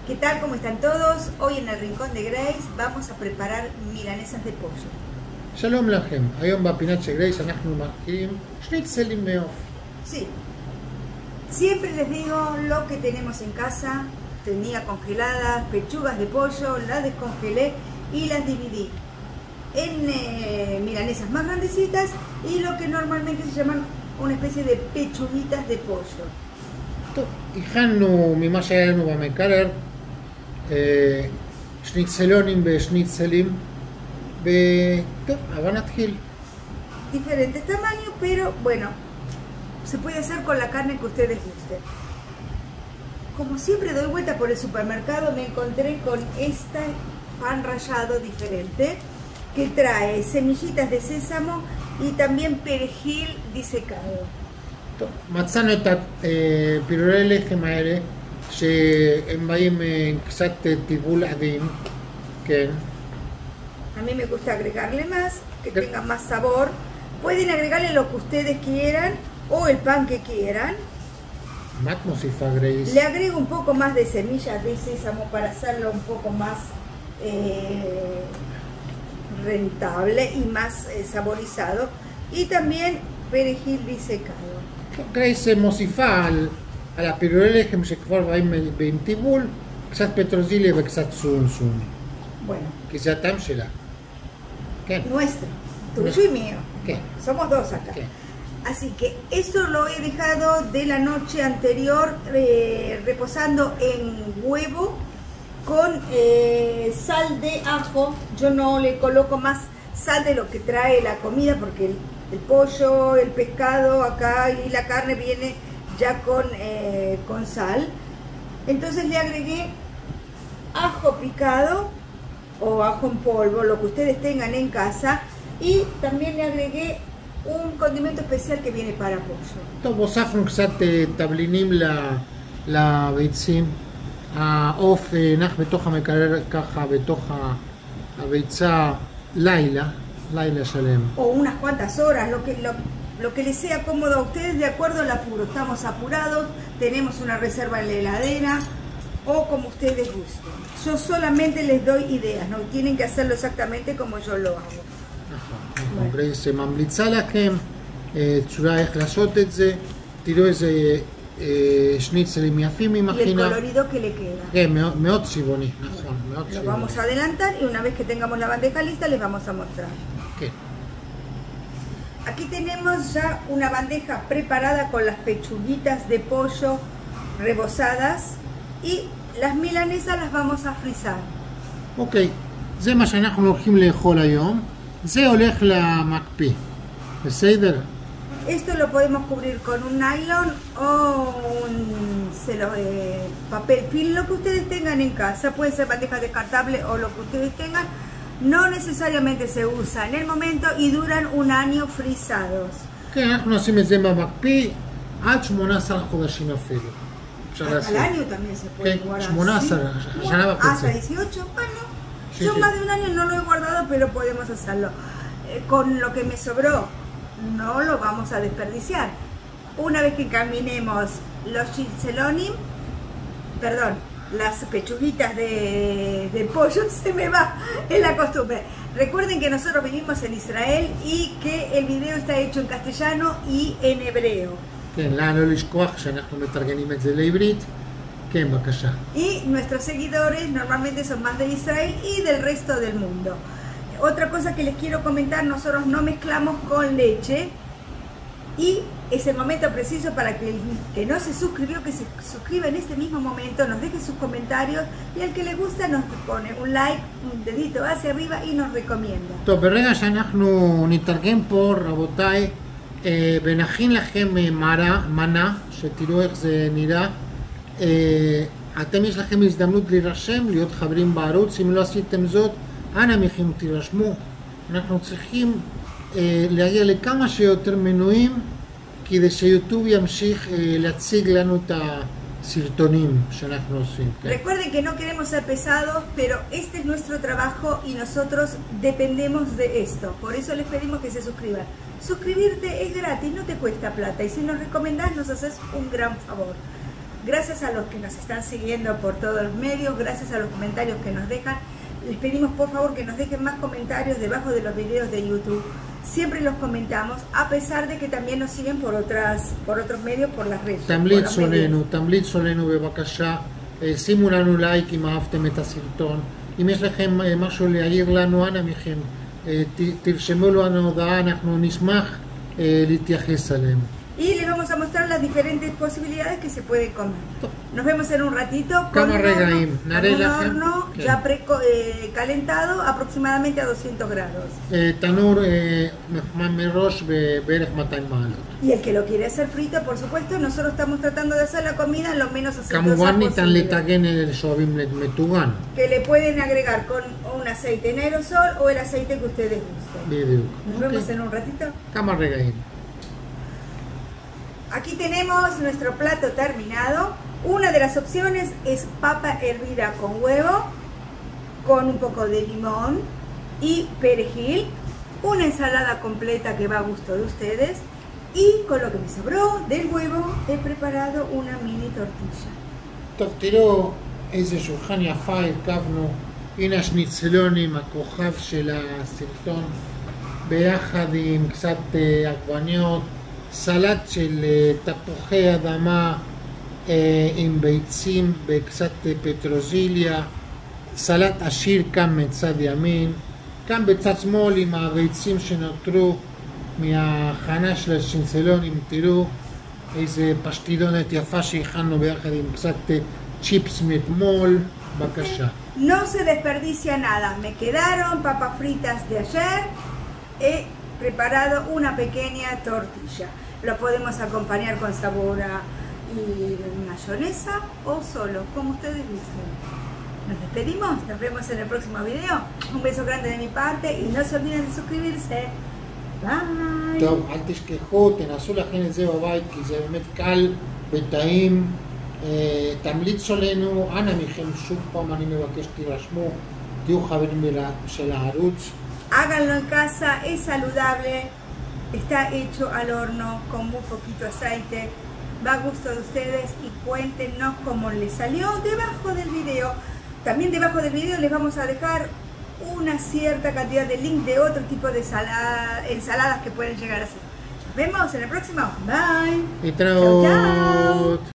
¿Qué tal? ¿Cómo están todos? Hoy en el Rincón de Grace vamos a preparar milanesas de pollo. שלום לכם, היום בפינת של גרייס אנחנו מכירים שניצלים מעוף. Sí, siempre les digo lo que tenemos en casa. Tenía congeladas pechugas de pollo, las descongelé y las dividí en milanesas más grandecitas y lo que normalmente se llaman una especie de pechuguitas de pollo. טוב, הכנו ממה שהיה לנו במקרר שניצלונים ושניצלים וטוב, אבל נתחיל. Diferentes tamaños, pero bueno, se puede hacer con la carne que ustedes gusten. Como siempre doy vuelta por el supermercado, me encontré con este pan rallado diferente que trae semillitas de sésamo y también perejil disecado. טוב, מצאנו את פירורי לחם האלה שהם באים עם קצת טיבול עדין, כן. A mí me gusta agregarle más, que tenga más sabor. Pueden agregarle lo que ustedes quieran o el pan que quieran. מה את מוסיפה גרייס? Le agrego un poco más de semillas de sésamo para hacerlo un poco más rentable y más saborizado. Y también perejil disecado. גרייס מוסיפה על הפירורי לחם שכבר באים עם טיבול קצת פטרוזיליה וקצת סומסום. Bueno, כי זה הטעם שלה. כן. nuestro, tuyo y mío. כן. Somos dos acá. כן. Así que esto lo he dejado de la noche anterior reposando en huevo con sal de ajo. Yo no le coloco más sal de lo que trae la comida porque el pollo, el pescado acá y la carne viene ya con sal. Entonces le agregué ajo picado o ajo en polvo, lo que ustedes tengan en casa, y también le agregué un condimento especial que viene para pollo. טוב, הוספנו קצת תבלינים לביצים. העוף נח בתוך המקרר ככה בתוך הביצה לילה שלם. O unas cuantas horas, lo que les sea cómodo a ustedes de acuerdo al apuro. Estamos apurados, tenemos una reserva en la heladera o como ustedes gusten. Yo solamente les doy ideas, no tienen que hacerlo exactamente como yo lo hago. נכון, גרייס ממליצה לכם צורה איך לעשות את זה. תראו איזה שניצלים יפים היא Y el מכינה. colorido que le queda. כן, מאוד צבעוני, נכון, מאוד Lo צבעוני. vamos a adelantar y una vez que tengamos la bandeja lista les vamos a mostrar. כן. Aquí tenemos ya una bandeja preparada con las pechuguitas de pollo rebozadas y las milanesas las vamos a frizar. אוקיי, זה מה שאנחנו הולכים לאכול היום. זה הולך למקפיא. בסדר? Esto lo podemos cubrir con un nylon o un papel film, lo que ustedes tengan en casa. Puede ser bandeja descartable o lo que ustedes tengan. No necesariamente se usa en el momento y duran un año frisados. כן, אנחנו נשים את זה במקפיא עד 18 חודשים אפילו. אפשר Al לעשות. año también se puede כן, guardar. 18, ¿sí? שנה Hasta וחצי. 18, bueno. Sí, Yo sí. más de un año no lo he guardado, pero podemos hacerlo. Con lo que me sobró, no lo vamos a desperdiciar. Una vez que caminemos los chitzelonim, perdón, las pechuguitas de pollo, se me va, es la costumbre. Recuerden que nosotros vivimos en Israel y que el video está hecho en castellano y en hebreo. כן, לא לשכוח שאנחנו מתרגמים את זה לעברית. כן, בבקשה. Y nuestros seguidores normalmente son más de Israel y del resto del mundo. Otra cosa que les quiero comentar, nosotros no mezclamos con leche y es el momento preciso para que el que no se suscribió, que se suscriba en este mismo momento, nos deje sus comentarios y al que le gusta nos pone un like, un dedito hacia arriba y nos recomienda. טוב, ברגע שאנחנו נתרגם פה, רבותיי, ונכין לכם מנה, שתראו איך זה נראה. אתם יש לכם הזדמנות להירשם, להיות חברים בערוץ. אם לא עשיתם זאת, אנא מכם תירשמו. אנחנו צריכים להגיע לכמה שיותר מנויים כדי שיוטיוב ימשיך להציג לנו את הסרטונים שאנחנו עושים. Recuerden que no queremos ser pesados, pero este es nuestro trabajo y nosotros dependemos de esto. Por eso les pedimos que se suscriban. Suscribirte es gratis, no te cuesta plata y si nos recomendás nos haces un gran favor. gracias a los que nos están siguiendo por todos los medios, gracias a los comentarios que nos dejan. Les pedimos por favor que nos dejen más comentarios debajo de los videos de YouTube. Siempre los comentamos, a pesar de que también nos siguen por otros medios, por las redes. תמליץ עלינו בבקשה, שימו לנו לייק אם אהבתם את הסרטון. אם יש לכם משהו להעיר לנו, אנא מכם, תרשמו לנו הודעה, אנחנו נשמח להתייחס אליהם. Y les vamos a mostrar las diferentes posibilidades que se pueden comer. Nos vemos en un ratito con un horno ya calentado aproximadamente a 200 grados. תנור מחמם מראש בערך 200 מעלות. Y el que lo quiere hacer frito, por supuesto, nosotros estamos tratando de hacer la comida lo menos aceitosa כמובן ניתן posible. לטגן שאוהבים מטוגן. Que le pueden agregar con un aceite en aerosol o el aceite que ustedes gusten. בדיוק. Nos vemos en un ratito. כמה רגעים. Aquí tenemos nuestro plato terminado. Una de las opciones es papa hervida con huevo, con un poco de limón y perejil. Una ensalada completa que va a gusto de ustedes. Y con lo que me sobró del huevo he preparado una mini tortilla. טוב, תראו איזה שולחן יפה הרכבנו. הנה השניצלונים, הכוכב של הסרטון, ביחד עם קצת עגבניות. סלט של תפוחי אדמה עם ביצים וקצת פטרוזיליה, סלט עשיר כאן מצד ימין, כאן בצד שמאל עם הביצים שנותרו מההכנה של השניצלונים. תראו איזה פשטידונת יפה שהכנו ביחד עם קצת צ'יפס מאתמול. בבקשה. No se desperdicia nada, me quedaron papas fritas de ayer. Preparado una pequeña tortilla. Lo podemos acompañar con sabora y mayonesa o solo, como ustedes gusten. Nos despedimos, nos vemos en el próximo video. Un beso grande de mi parte y no se olviden de suscribirse. ביי. טוב, אל תשכחו, תנסו להכין את זה בבית כי זה באמת קל וטעים. תמליצו עלינו, אנא מכם, שוב פעם אני מבקש תירשמו, תהיו חברים של הערוץ. Háganlo en casa, es saludable, está hecho al horno con muy poquito aceite, va a gusto de ustedes y cuéntenos cómo les salió debajo del video. También debajo del video les vamos a dejar una cierta cantidad de link de otro tipo de ensaladas que pueden llegar a hacer. Nos vemos en el próximo. Bye. להתראות. Chao, chao.